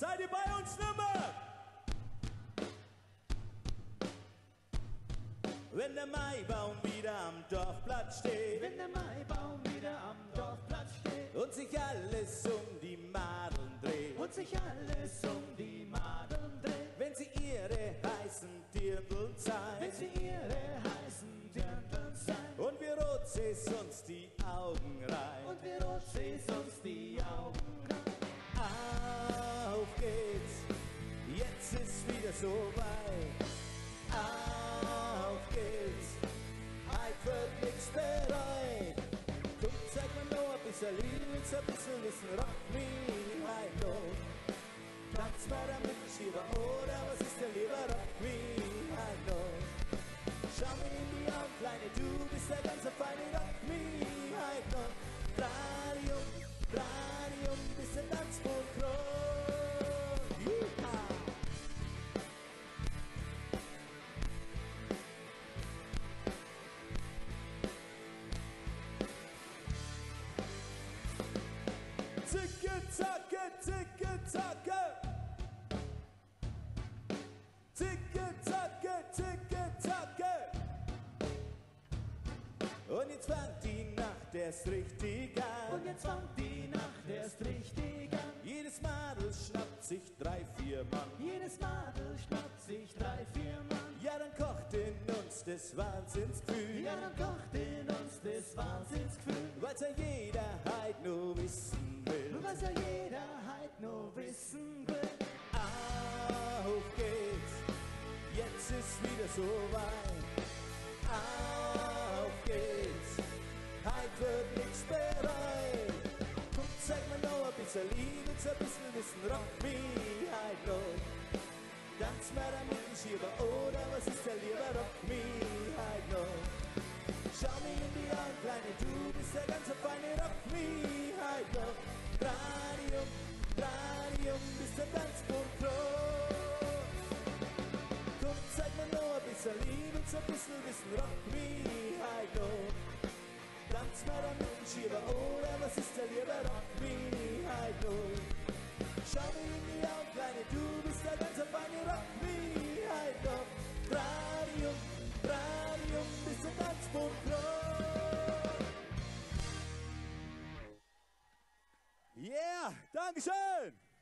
Seid ihr bei uns nimmer? Wenn der Maibaum wieder am Dorfplatz steht, wenn der Maibaum wieder am Dorfplatz steht und sich alles um die Madeln dreht, und sich alles um die Madeln dreht, wenn sie ihre heißen Dirndln wenn zeigen sie ihre heißen Dirndln zeigen und wir rot seh's uns die Augen rein. und wir rot seh's uns die Augen rein. Auf geht's, jetzt ist wieder so weit. Auf geht's, heut wird nix bereut. Komm, zeig mir noch ein bisschen Liebe, ein bisschen Wissen, rock me, heut noch. Tanz mal damit, Schieber, oder was ist denn lieber, rock me, heut noch. Schau mir in die Augen, Kleine, du bist der ganze Feine, rock me, heut noch. Radium, Radium, bis der Tanzboot kroch. Juha! Zicke, zacke, zicke, zacke. Zicke, zacke, zicke, zacke. Und jetzt fängt die Nacht erst richtig an. Und jetzt fängt die Nacht erst richtig an. Jedes Madel schnappt sich 3, 4 Mann. Jedes Madel schnappt sich 3, 4 Mann. Ja, dann kocht in uns das Wahnsinnsgefühl. Ja, dann kocht in uns das Wahnsinnsgefühl. Weil's ja jeder heut nur wissen will. Was ja jeder heut nur wissen will. Auf geht's, jetzt ist wieder so weit. Auf geht's, heut wird nix bereut. Komm, zeig mir noch ein bisschen Liebe, ein bisschen Wissen, rock me heut noch. Tanz mal damit ein Schieber, oder was ist der lieber, rock me heut noch. Schau mir in die Augen, Kleine, du bist der ganze Feine, rock me heut noch. Radium, Radium, bis der Tanzboot kroch. Komm, zeig mir noch ein bisschen Liebe, ein bisschen Wissen, rock me heut noch. Tanz mal damit ein Schieber, oder was ist der lieber, rock me heut noch. Schau mir in die Augen, Kleine, du bist der ganze Feine, rock me heut noch. Radium, Radium, bis der Tanzboot kroch. Yeah, Dankeschön!